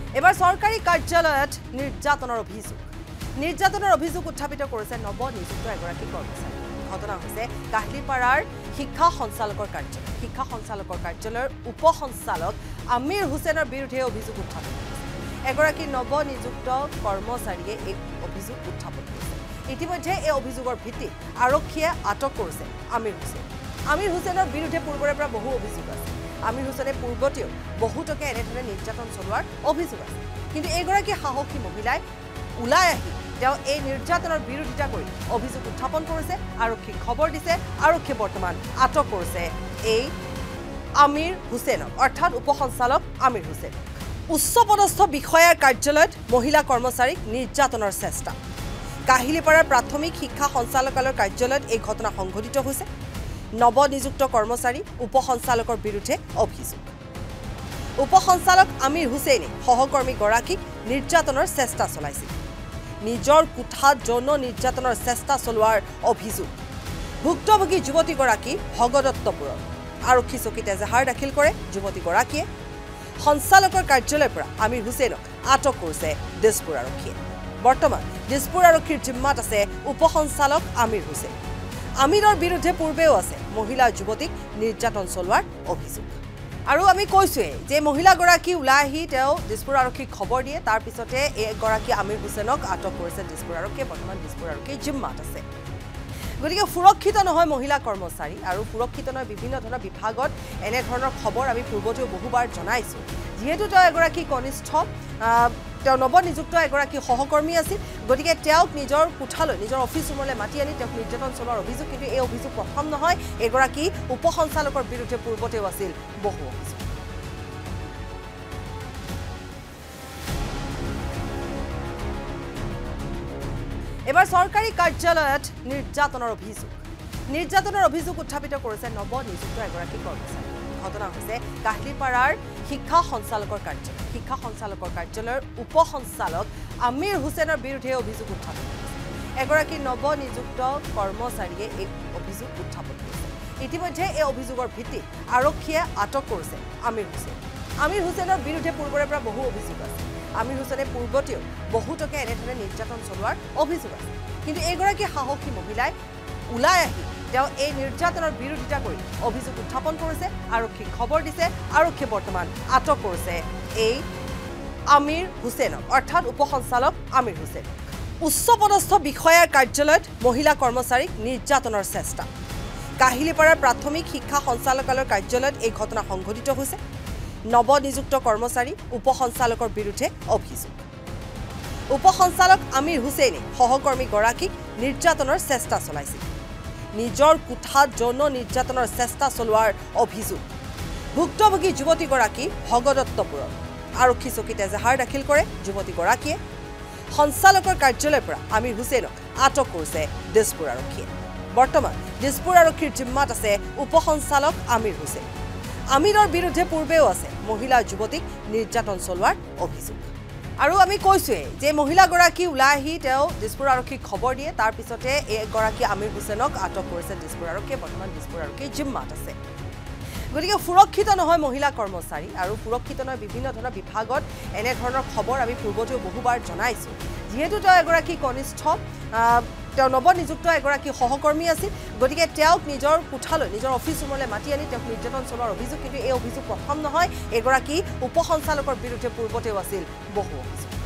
এবাৰ চৰকাৰী কাৰ্যালয়ত নিৰ্যাতনৰ অভিযোগ উত্থাপিত কৰিছে নৱনিযুক্ত এগৰাকী কৰ্মচাৰী ঘটনা হৈছে কাহিলিপাৰাৰ শিক্ষা সঞ্চালকৰ কাৰ্যালয়ৰ উপ সঞ্চালক আমিৰ হুছেইনৰ বিৰুদ্ধে অভিযোগ উত্থাপন কৰিছে এগৰাকী নৱনিযুক্ত কৰ্মচাৰীয়ে এই অভিযোগ উত্থাপন কৰিছে ইতিমধ্যে এই অভিযোগৰ ভিত্তিত আৰক্ষীয়ে আটক কৰিছে আমিৰ হুছেইনৰ বিৰুদ্ধে পূৰ্বৰে পৰা বহু অভিযোগ আছে আমিৰ হুছেইনে পূৰ্বতেও বহুতকে এনেধৰণে নিৰ্যাতন চলোৱাৰ অভিযোগ আছে কিন্তু এগৰাকী সাহসী মহিলাই ওলাই আহি তেওঁ এই নিৰ্যাতনৰ বিৰোধিতা কৰি অভিযোগ উত্থাপন কৰিছে আৰক্ষীক খবৰ দিছে আৰক্ষীয়ে বৰ্তমান আটক কৰিছে এই আমিৰ হুছেইনক অৰ্থাৎ উপ সঞ্চালক আমিৰ হুছেইন উচ্চপদস্থ বিষয়াৰ কাৰ্যালয়ত মহিলা কৰ্মচাৰীক নিৰ্যাতনৰ চেষ্টা কাহিলিপাৰাৰ প্ৰাথমিক শিক্ষা সঞ্চালকালয়ৰ কাৰ্যালয়ত এই ঘটনা সংঘটিত হৈছে নৱনিযুক্ত কৰ্মচাৰী উপ সঞ্চালকৰ বিৰুদ্ধে অভিযোগ উপ সঞ্চালক আমিৰ হুছেইনে সহকৰ্মী গৰাকীক নিৰ্যাতনৰ চেষ্টা চলাইছিল নিজৰ কোঠাত যৌন নিৰ্যাতনৰ চেষ্টা চলোৱাৰ অভিযোগ ভুক্তভোগী যুৱতীগৰাকী ভগদত্তপুৰৰ আৰক্ষী চকীত এজাহাৰ দাখিল কৰে যুৱতীগৰাকীয়ে সঞ্চালকৰ কাৰ্যালয়ৰ পৰা আমিৰ হুছেইনক আটক কৰিছে দিছপুৰ আৰক্ষীয়ে বৰ্তমান দিছপুৰ আৰক্ষীৰ জিম্মাত আছে উপ সঞ্চালক আমিৰ হুছেইন আমিৰৰ বিৰুদ্ধে পূৰ্বেও আছে মহিলা যুৱতীক নিৰ্যাতন চলোৱাৰ অভিযোগ আৰু আমি কৈছোৱে যে মহিলাগৰাকী ওলাই আহি তেওঁ দিছপুৰ আৰক্ষীক খবৰ দিয়ে তাৰ পিছতে এগৰাকী আমিৰ হুছেইনক আটক কৰিছে দিছপুৰ আৰক্ষীয়ে বৰ্তমান দিছপুৰ আৰক্ষীৰ জিম্মাত আছে গতিকে সুৰক্ষিত নহয় মহিলা কৰ্মচাৰী আৰু সুৰক্ষিত নহয় বিভিন্ন ধৰণৰ বিভাগত এনে ধৰণৰ খবৰ আমি পূৰ্বতেও বহুবাৰ জনাইছোঁ যিহেতু তেওঁ এগৰাকী কনিষ্ঠ তেওঁ নৱনিযুক্ত এগৰাকী সহকৰ্মী আছিল গতিকে তেওঁক নিজৰ কোঠালৈ নিজৰ অফিচ ৰুমলৈ মাতি আনি তেওঁক নিৰ্যাতন চলোৱাৰ অভিযোগ কিন্তু এই অভিযোগ প্ৰথম নহয় এগৰাকী উপ সঞ্চালকৰ বিৰুদ্ধে পূৰ্বতেও আছিল বহু অভিযোগ এবাৰ চৰকাৰী কাৰ্যালয়ত নিৰ্যাতনৰ অভিযোগ উত্থাপিত কৰিছে নৱনিযুক্ত এগৰাকী কৰ্মচাৰী ঘটনা হৈছে কাহিলিপাৰাৰ শিক্ষা সঞ্চালকৰ কাৰ্যালয়ৰ উপ সঞ্চালক আমিৰ হুছেইনৰ বিৰুদ্ধে অভিযোগ উত্থাপন কৰিছে এগৰাকী নৱনিযুক্ত কৰ্মচাৰীয়ে এই অভিযোগ উত্থাপন কৰিছে ইতিমধ্যে এই অভিযোগৰ ভিত্তিত আৰক্ষীয়ে আটক কৰিছে আমিৰ হুছেইনৰ বিৰুদ্ধে পূৰ্বৰে পৰা বহু অভিযোগ আছে আমিৰ হুছেইনে পূৰ্বতেও বহুতকে এনেধৰণে নিৰ্যাতন চলোৱাৰ অভিযোগ আছে কিন্তু এগৰাকী সাহসী মহিলাই ওলাই আহি তেওঁ এই নিৰ্যাতনৰ বিৰোধিতা কৰি অভিযোগ উত্থাপন কৰিছে আৰক্ষীক খবৰ দিছে আৰক্ষীয়ে বৰ্তমান আটক কৰিছে এই আমিৰ হুছেইনক অৰ্থাৎ উপ সঞ্চালক আমিৰ হুছেইন উচ্চপদস্থ বিষয়াৰ কাৰ্যালয়ত মহিলা কৰ্মচাৰীক নিৰ্যাতনৰ চেষ্টা কাহিলিপাৰাৰ প্ৰাথমিক শিক্ষা সঞ্চালকালয়ৰ কাৰ্যালয়ত এই ঘটনা সংঘটিত হৈছে নৱনিযুক্ত কৰ্মচাৰী উপ সঞ্চালকৰ বিৰুদ্ধে অভিযোগ উপ সঞ্চালক আমিৰ হুছেইনে সহকৰ্মী গৰাকীক নিৰ্যাতনৰ চেষ্টা চলাইছিল নিজৰ কোঠাত যৌন নিৰ্যাতনৰ চেষ্টা চলোৱাৰ অভিযোগ ভুক্তভোগী যুৱতীগৰাকী ভগদত্তপুৰৰ আৰক্ষী চকীত এজাহাৰ দাখিল কৰে যুৱতীগৰাকীয়ে সঞ্চালকৰ কাৰ্যালয়ৰ পৰা আমিৰ হুছেইনক আটক কৰিছে দিছপুৰ আৰক্ষীয়ে বৰ্তমান দিছপুৰ আৰক্ষীৰ জিম্মাত আছে উপ সঞ্চালক আমিৰ হুছেইন আমিৰৰ বিৰুদ্ধে পূৰ্বেও আছে মহিলা যুৱতীক নিৰ্যাতন চলোৱাৰ অভিযোগ আৰু আমি কৈছোৱে যে মহিলাগৰাকী ওলাই আহি তেওঁ দিছপুৰ আৰক্ষীক খবৰ দিয়ে তাৰ পিছতে এগৰাকী আমিৰ হুছেইনক আটক কৰিছে দিছপুৰ আৰক্ষীয়ে বৰ্তমান দিছপুৰ আৰক্ষীৰ জিম্মাত আছে গতিকে সুৰক্ষিত নহয় মহিলা কৰ্মচাৰী আৰু সুৰক্ষিত নহয় বিভিন্ন ধৰণৰ বিভাগত এনে ধৰণৰ খবৰ আমি পূৰ্বতেও বহুবাৰ জনাইছোঁ যিহেতু তেওঁ এগৰাকী কনিষ্ঠ তেওঁ নৱনিযুক্ত এগৰাকী সহকৰ্মী আছিল গতিকে তেওঁক নিজৰ কোঠালৈ নিজৰ অফিচ ৰুমলৈ মাতি আনি তেওঁক নিৰ্যাতন চলোৱাৰ অভিযোগ কিন্তু এই অভিযোগ প্ৰথম নহয় এগৰাকী উপ সঞ্চালকৰ বিৰুদ্ধে পূৰ্বতেও আছিল বহু অভিযোগ